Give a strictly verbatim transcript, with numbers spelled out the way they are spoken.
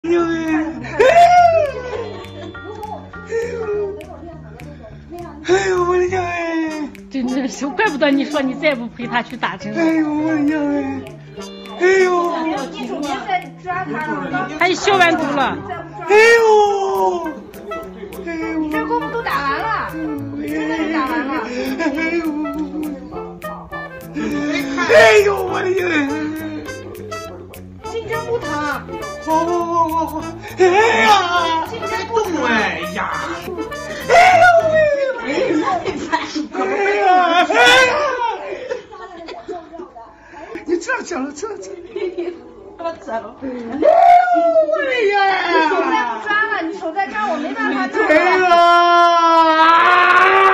哎呦我的娘哎！ 真的是，怪不得你说你再不陪他去打针。 哎呦我的娘哎！哎呦！ 你就别再抓他了， 他消完毒了。 哎呦！哎呦！ 这功夫都打完了，真的是打完了。 哎呦！哎呦我的娘！ 金针不疼。 好好好好好！哎呀！ 金针不疼。 哎呀！哎呦喂！哎呀！哎呀！哎呀！你这样讲了，这这。 我走了。 哎呦我的呀！ 你手再不抓了，你手再抓，我没办法弄了。 哎呀！